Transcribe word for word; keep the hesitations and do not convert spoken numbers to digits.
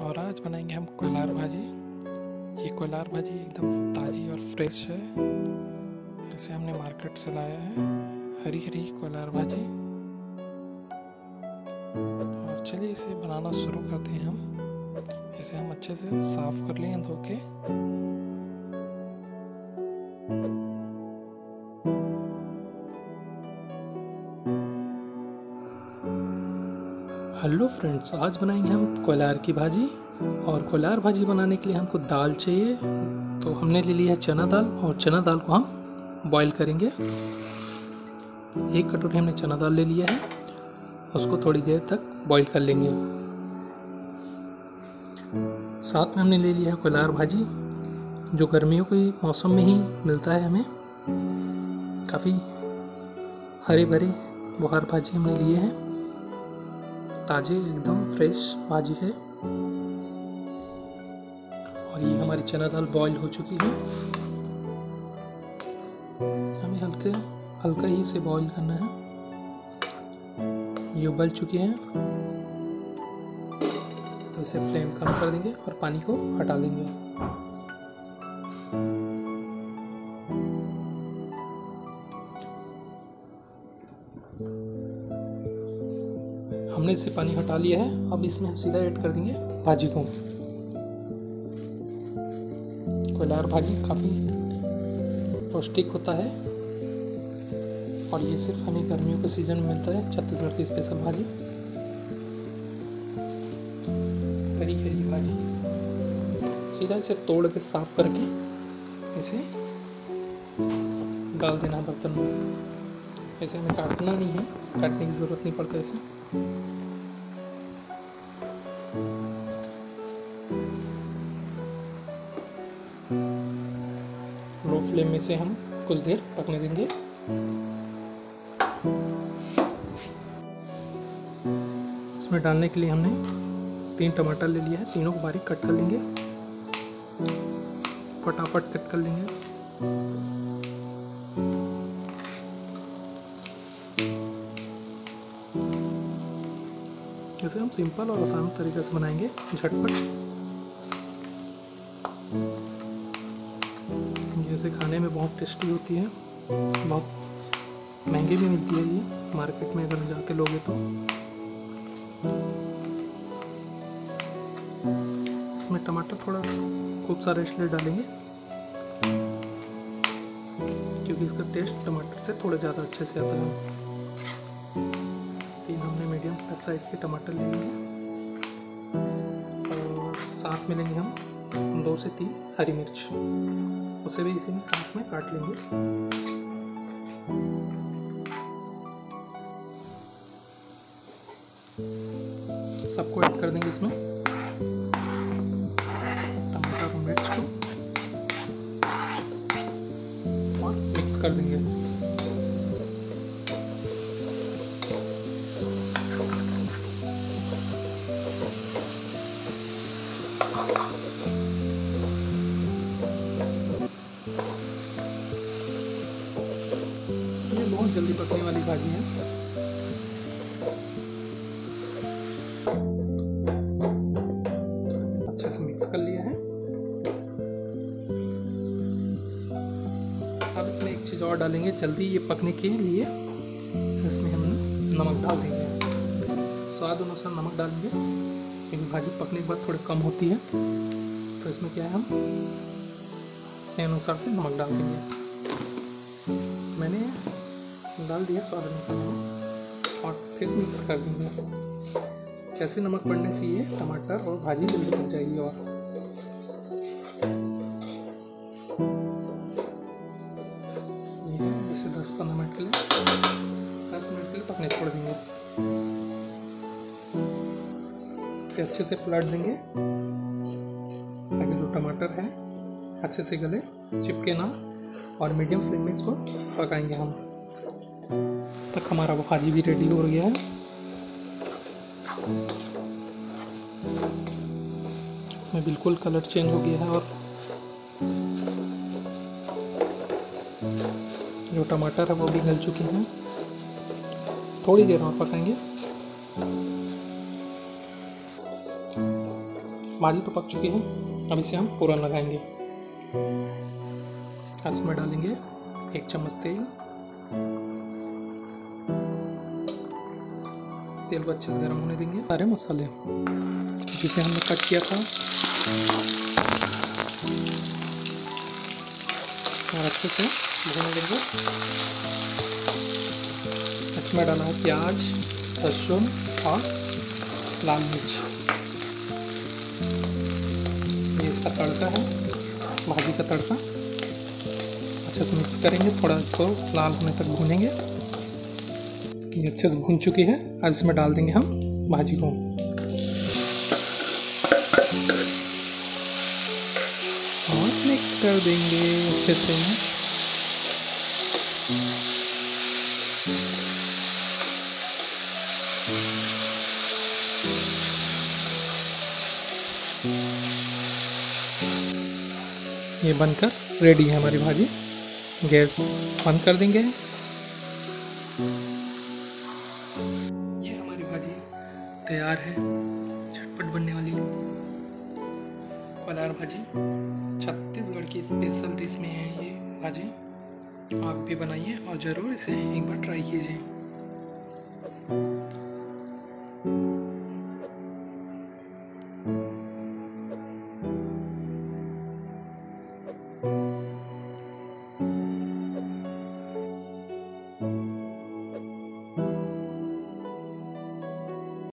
और आज बनाएंगे हम कोलार भाजी। ये कोलार भाजी एकदम ताज़ी और फ्रेश है। इसे हमने मार्केट से लाया है, हरी हरी कोलार भाजी। और चलिए इसे बनाना शुरू करते हैं हम। इसे हम अच्छे से साफ कर लेंगे धो के। हेलो फ्रेंड्स, आज बनाएंगे हम कोलार की भाजी। और कोलार भाजी बनाने के लिए हमको दाल चाहिए। तो हमने ले लिया है चना दाल, और चना दाल को हम बॉईल करेंगे। एक कटोरी हमने चना दाल ले लिया है, उसको थोड़ी देर तक बॉईल कर लेंगे। साथ में हमने ले लिया है कोलार भाजी, जो गर्मियों के मौसम में ही मिलता है हमें। काफ़ी हरे भरे बुहार भाजी हमने लिए हैं, ताज़े एकदम फ्रेश भाजी है। और ये हमारी चना दाल बॉईल हो चुकी है। हमें हल्के हल्का ही इसे बॉईल करना है। ये उबल चुकी है, तो इसे फ्लेम कम कर देंगे और पानी को हटा देंगे। हमने इससे पानी हटा लिया है। अब इसमें हम सीधा ऐड कर देंगे भाजी को। कोलार भाजी काफ़ी पौष्टिक होता है, और ये सिर्फ हमें गर्मियों के सीजन में मिलता है। छत्तीसगढ़ की स्पेशल भाजी, हरी हरी भाजी। सीधा इसे तोड़ के साफ करके इसे डाल देना बर्तन में। ऐसे हमें काटना नहीं है, काटने की ज़रूरत नहीं पड़ता इसे। लो फ्लेम में से हम कुछ देर पकने देंगे। इसमें डालने के लिए हमने तीन टमाटर ले लिया है, तीनों को बारीक कट कर लेंगे। फटाफट कट कर लेंगे। इसे हम सिंपल और आसान तरीके से बनाएंगे, झटपट। जैसे खाने में बहुत टेस्टी होती है, बहुत महंगी भी मिलती है ये मार्केट में अगर जाके लोगे तो। इसमें टमाटर थोड़ा खूब सारा इसलिए डालेंगे क्योंकि इसका टेस्ट टमाटर से थोड़ा ज़्यादा अच्छे से आता है। तीन हमने मीडियम साइज के टमाटर ले लिए, और साथ में लेंगे हम दो से तीन हरी मिर्च, उसे भी इसी में साथ में काट लेंगे। सबको ऐड कर देंगे इसमें, टमाटर और मिर्च को, और मिक्स कर देंगे। ये बहुत जल्दी पकने वाली भाजी है। अच्छे से मिक्स कर लिया है। अब इसमें एक चीज़ और डालेंगे जल्दी ये पकने के लिए। इसमें हम नमक डाल देंगे, स्वाद अनुसार नमक डालेंगे, क्योंकि भाजी पकने के बाद थोड़ी कम होती है। तो इसमें क्या है, हम अपने अनुसार से नमक डाल देंगे। मैंने डाल दिया स्वाद अनुसार नमक, और फिर मिक्स कर देंगे। जैसे नमक पड़ने से ये टमाटर और भाजी जल्दी पक जाएगी। और ये इसे दस पंद्रह मिनट के लिए दस मिनट के लिए पकने छोड़ देंगे। इसे अच्छे से पलट देंगे ताकि जो टमाटर है अच्छे से गले, चिपके ना। और मीडियम फ्लेम में इसको पकाएंगे हम। तक हमारा भाजी भी रेडी हो गया है। इसमें बिल्कुल कलर चेंज हो गया है, और जो टमाटर है वो भी गल चुके हैं। थोड़ी देर और पकाएंगे। भाजी तो पक चुकी है, अब इसे हम फ़ौरन लगाएंगे। इसमें डालेंगे एक चम्मच तेल। तेल को अच्छे से गर्म होने देंगे। सारे मसाले जिसे हमने कट किया था और अच्छे से भून लेंगे। इसमें डालना है प्याज, लहसुन और लाल मिर्च। ये इसका तड़का है, भाजी का तड़का। अच्छे से मिक्स करेंगे, थोड़ा इसको लाल होने तक भूनेंगे। ये अच्छे से भून चुकी है, अब इसमें डाल देंगे हम भाजी को। और मिक्स कर देंगे अच्छे से। ये बनकर रेडी है हमारी भाजी। गैस बंद कर देंगे। ये हमारी भाजी तैयार है, झटपट बनने वाली कोलार भाजी। छत्तीसगढ़ की स्पेशल डिश में है ये भाजी। आप भी बनाइए और ज़रूर इसे एक बार ट्राई कीजिए।